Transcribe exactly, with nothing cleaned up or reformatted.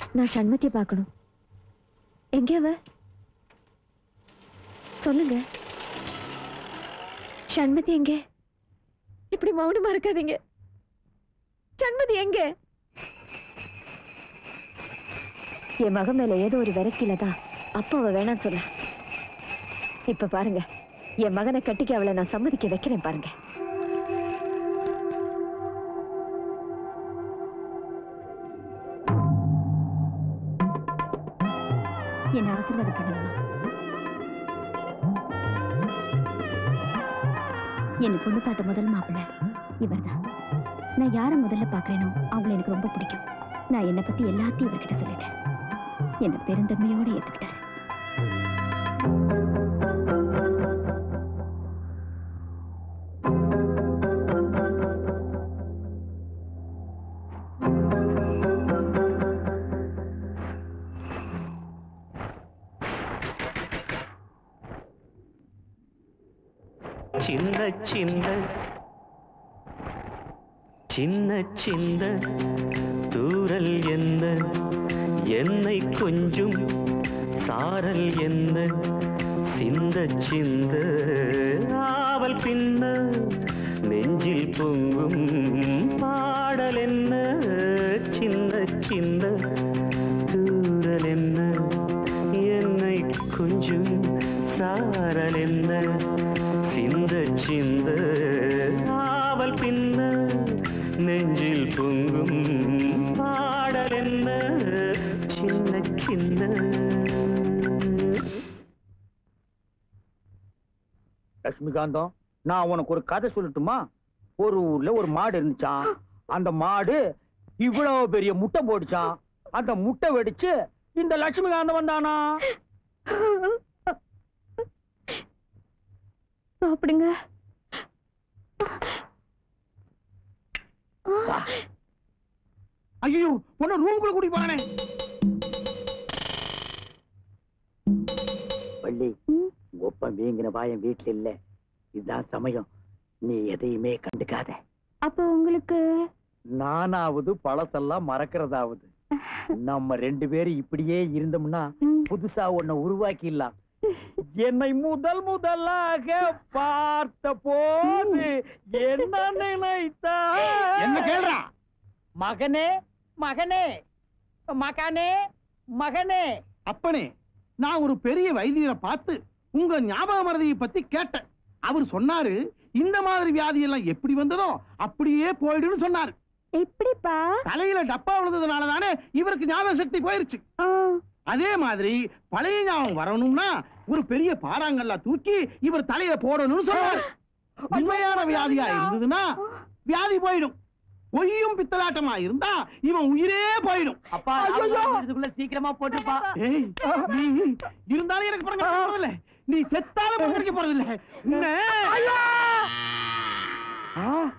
நான் சண்மதியை பார்க்கணும். எங்கே அவ? சொல்லுங்க. சண்மதி எங்கே? இப்படி மௌனமா இருக்காதீங்க. சண்மதி எங்கே? என் மகன் மேல ஏதோ ஒரு விரக்தியில தான் அப்பா அவ வேணான்னு சொல்ல. இப்ப பாருங்க, என் மகனை கட்டிக்க அவளை நான் சம்மதிக்க வைக்கிறேன் பாருங்க. என்ன ஆசீர்வாதம் பண்ணுங்கம்மா. என்ன பொண்ணு பார்த்த முதல் மாப்பிள்ளை இவர்தான். நான் யாரை முதல்ல பாக்குறேனோ அவங்களை எனக்கு ரொம்ப பிடிக்கும். நான் என்னை பத்தி எல்லாத்தையும் இவர்கிட்ட சொல்லிட்டேன். என்ன பெருந்தன்மையோடு ஏத்துக்கிட்டாரு. சின்ன சின்ன சின்ன சின்ன தூரல் என்ன, என்னை கொஞ்சம் சாரல் என்ன, சிந்த சிந்த ஆவல் பின்ன நெஞ்சில் பொங்கும் பாடல் என்ன, சின்ன சின்ன தூரல் என்ன, என்னை கொஞ்சம் சாரல் என்ன, சிந்த சிந்த ஆவல் பின்ன நெஞ்சில் பொங்கும் பாடல் என்ன, சின்ன சின்ன. லட்சுமிகாந்தம், நான் உனக்கு ஒரு கதை சொல்லட்டுமா? ஒரு ஊர்ல ஒரு மாடு இருந்துச்சான். அந்த மாடு இவ்வளவு பெரிய முட்டை போடுச்சான். அந்த முட்டை வெடிச்சு இந்த லட்சுமிகாந்தம் வந்தானா? சாப்பிடுங்க. ஐயோ, உன்ன ரூமுக்குள்ள கூட்டி போறானே. பள்ளி, ஒப்பம் வீங்கின வாயம் வீட்டுல இல்ல. இதுதான் சமயம். நீ எதையுமே கண்டுக்காத. அப்ப உங்களுக்கு நானாவது பழசெல்லாம் மறக்கிறதாவது. நம்ம ரெண்டு பேரும் இப்படியே இருந்தோம்னா புதுசா ஒன்ன உருவாக்கிடலாம். என்னை முதல் முதலாக பார்த்த போது என்ன நினைத்தா? என்ன கேள்றா? மகனே மகனே மகனே மகனே. அப்பனே, நான் ஒரு பெரிய வைத்தியரை பார்த்து உங்க ஞாபக மறதியை பத்தி கேட்டேன். அவர் சொன்னாரு, இந்த மாதிரி வியாதி எல்லாம் எப்படி வந்ததோ அப்படியே போயிடுன்னு சொன்னாரு. எப்படிப்பா? தலையில டப்பா விழுந்ததுனால தானே இவருக்கு ஞாபக சக்தி போயிருச்சு. அதே மாதிரி பழைய ஞாபகம் வரணும்னா ஒரு பெரிய பாறாங்கல்ல தூக்கி இவர் தலையில போடணும்னு சொன்னாரு. உண்மையான வியாதியா இருந்ததுன்னா வியாதி போயிடும். பொய்யும் பித்தலாட்டமா இருந்தா இவன் உயிரே போயிடும். அப்பா, இதுக்குள்ள சீக்கிரமா போட்டுப்பா. இருந்தாலும் எனக்கு போறதில்ல. நீ செத்தாலும் போறதில்லை.